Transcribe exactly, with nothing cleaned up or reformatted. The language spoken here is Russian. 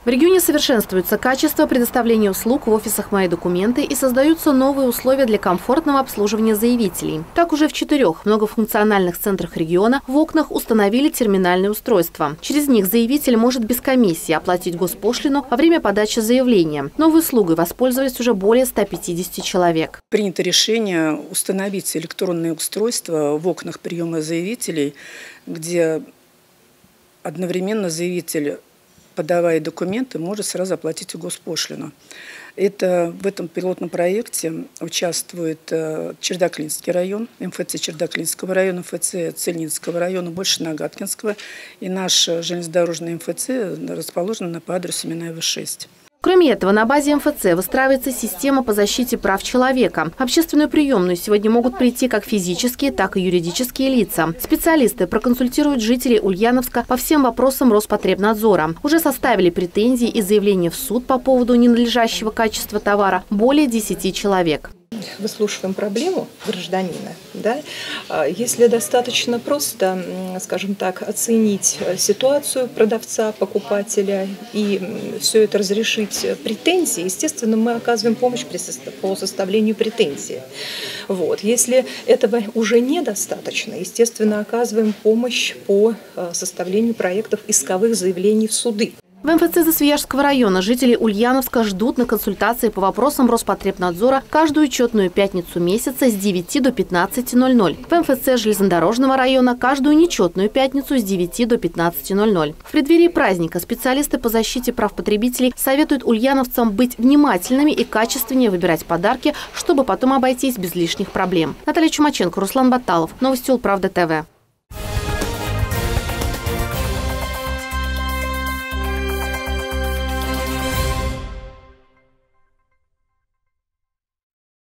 В регионе совершенствуется качество предоставления услуг в офисах «Мои документы» и создаются новые условия для комфортного обслуживания заявителей. Так, уже в четырех многофункциональных центрах региона в окнах установили терминальные устройства. Через них заявитель может без комиссии оплатить госпошлину во время подачи заявления. Новой услугой воспользовались уже более ста пятидесяти человек. Принято решение установить электронные устройства в окнах приема заявителей, где одновременно заявитель, подавая документы, может сразу оплатить госпошлину. Это, в этом пилотном проекте участвует Чердаклинский район, эм эф цэ Чердаклинского района, эм эф цэ Цельнинского района, больше Нагаткинского. И наш железнодорожный эм эф цэ расположен по адресу Минаева шесть. Кроме этого, на базе эм эф цэ выстраивается система по защите прав человека. В общественную приемную сегодня могут прийти как физические, так и юридические лица. Специалисты проконсультируют жителей Ульяновска по всем вопросам Роспотребнадзора. Уже составили претензии и заявления в суд по поводу ненадлежащего качества товара более десяти человек. Выслушиваем проблему гражданина. Да? Если достаточно просто, скажем так, оценить ситуацию продавца, покупателя и все это разрешить претензии, естественно, мы оказываем помощь по составлению претензий. Вот. Если этого уже недостаточно, естественно, оказываем помощь по составлению проектов исковых заявлений в суды. В эм эф цэ Засвияжского района жители Ульяновска ждут на консультации по вопросам Роспотребнадзора каждую учетную пятницу месяца с девяти до пятнадцати ноль-ноль. В эм эф цэ Железнодорожного района каждую нечетную пятницу с девяти до пятнадцати ноль-ноль. В преддверии праздника специалисты по защите прав потребителей советуют ульяновцам быть внимательными и качественнее выбирать подарки, чтобы потом обойтись без лишних проблем. Наталья Чумаченко, Руслан Баталов. Новости Улправда ТВ.